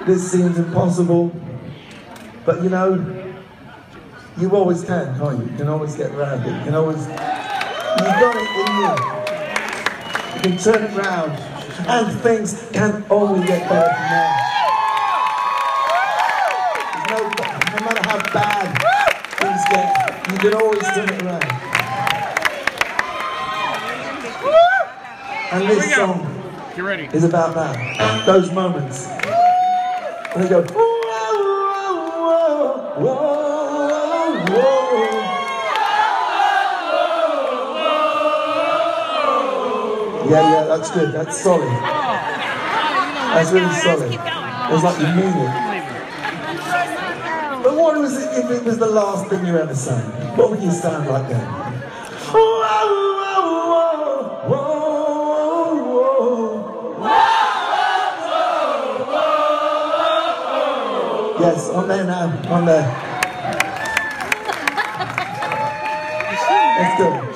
this seems impossible, but you know, you always can, can't you? You can always get around it. You can always, you got it in you. You can turn it round, and things can only get better from there. No matter how bad things get, you can always turn it around. And this song is about that, those moments. And they go, whoa, whoa, whoa, whoa. Yeah, that's good, that's solid. That's really solid. It's like you mean it. But what was it if it was the last thing you ever sang? What would you sound like then? Whoa, whoa, whoa, whoa. Yes, on there now, on there. Let's go.